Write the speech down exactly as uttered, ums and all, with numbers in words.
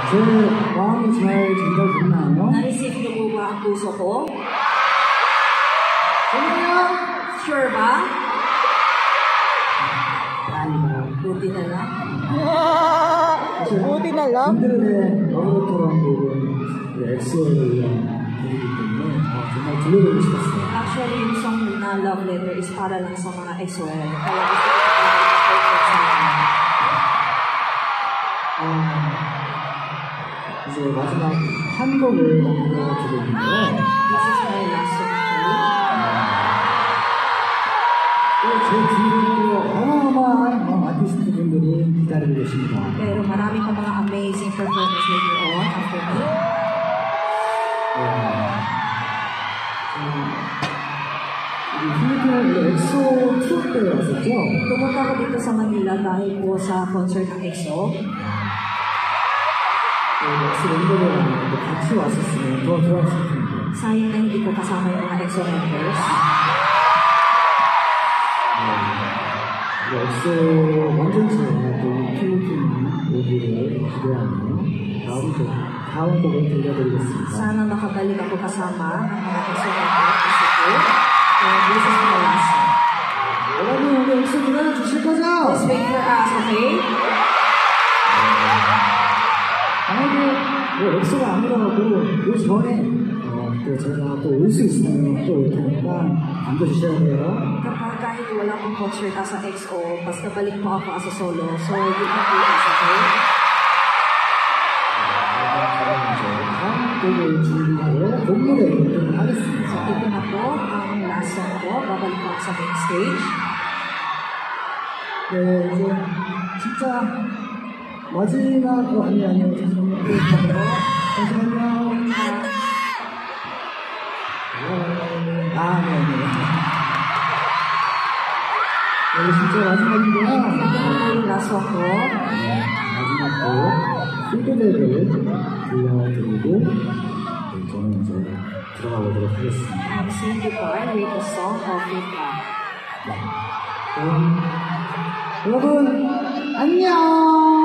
제 마음이 잘 전달됐나요? Na-receive niyo po ba ang puso ko? 정말요? Sure ba? 아니다. Buti na lang. Buti na lang. 팬들의 러브레터라는 곡은 엑소에 의한 곡이기 때문에 아, 정말 들려드리고 싶었어요. Actually, yung song na Love Letter is para lang sa mga X O L. Kaya gusto ko i-perfect sa mga. 아, 이제 마지막 한 곡을 남겨드리는데요. This is my last song. 제 뒤로 어마어마한 아티스트 분들이 기다리고 계십니다. Pero marami pa mga amazing performance later on after me. 우리 필리핀 엑소 투어 때 왔었죠? Pumunta ko dito sa Manila dahil po sa concert ng X O. 엑소 멤버들하고 같이 왔었으면 더 좋았을 텐데. Sayang na hindi ko kasama yung mga X O members. 엑소 완전체의 또 필리핀 오기를 기대하며 다음 곡, 다음 곡을 들려드리겠습니다. Sana makabalik ako kasama ng mga X O members kasi po. And this is my last song. 여러분 오늘 엑소 기다려주실 거죠? Please wait for us, okay? 만약에 뭐 엑소가 아니라도 그 전에 어, 또 제가 또 올 수 있으면 또 올 테니까 남겨주셔야 돼요. Kapag kahit wala pong concert sa X O, basta balik po ako as a solo. So, you can do this, okay? 다음 곡을 준비하여 본무대 연주를 하겠습니다. So, ito na po ang last song ko. Babalik po ako sa main stage. 네, 이제 진짜 마지막 어, 아니 아니요 잠시만요. 잠시만요. 아, 네, 네. 오늘 진짜 마지막인데요. Yung last song ko. 네, 마지막 곡 피드백을 들려드리고 네, 저는 이제 들어가 보도록 하겠습니다. I'm saying goodbye with the song of Feedback. 네. 그럼 여러분 안녕.